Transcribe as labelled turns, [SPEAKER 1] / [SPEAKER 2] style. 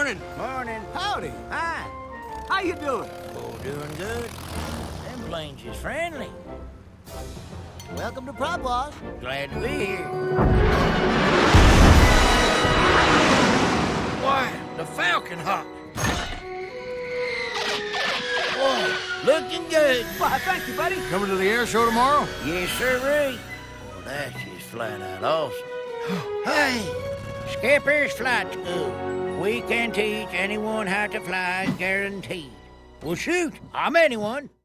[SPEAKER 1] Morning.
[SPEAKER 2] Morning.
[SPEAKER 3] Howdy.
[SPEAKER 2] Hi.
[SPEAKER 3] How you doing?
[SPEAKER 2] Oh, doing good. Them planes is friendly.
[SPEAKER 3] Welcome to Prop Boss.
[SPEAKER 2] Glad to be here. Why, the Falcon Hawk. Whoa, looking good.
[SPEAKER 3] Why, thank you, buddy.
[SPEAKER 1] Coming to the air show tomorrow?
[SPEAKER 2] Yes, sir, Ray. Well, that's just flat out awesome. Hey, Skipper's Flight School. We can teach anyone how to fly, guaranteed. Well, shoot, I'm anyone.